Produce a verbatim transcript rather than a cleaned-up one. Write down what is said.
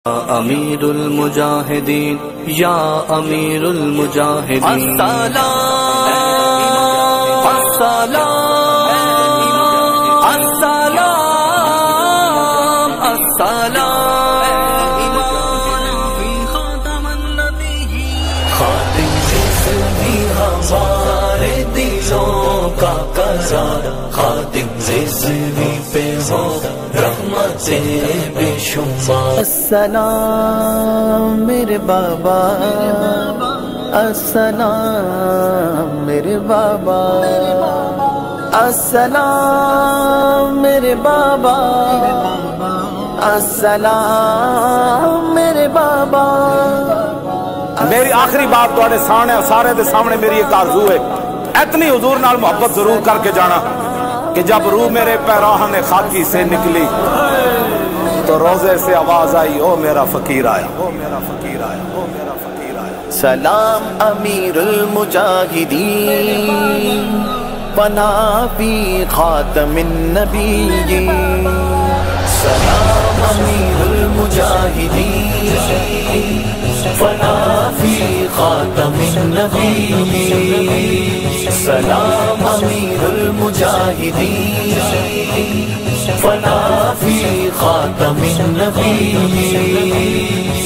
امیر المجاہدین یا امیر المجاہدین السلام السلام السلام السلام خاتم النبی خاتم رسمی ہمارے دلوں کا قرار خاتم رسمی پہ ہو رحمتیں بے شمار السلام میرے بابا السلام میرے بابا السلام میرے بابا السلام میرے بابا میری آخری بات تواڈے سامنے سارے دے سامنے میری ایک آرزو ہے اتنی حضور نال محبت ضرور کر کے جانا کہ جب روح میرے پیراہن خاکی سے نکلی تو روزے سے آواز آئی او میرا فقیر آیا او میرا فقیر آیا او میرا فقیر آیا سلام امیر المجاہدین پناہ فی خاتم النبیین سلام امیر المجاہدین پناہ فی خاتم النبیین سلام امیر المجاہدین فنا فی خاتم النبیین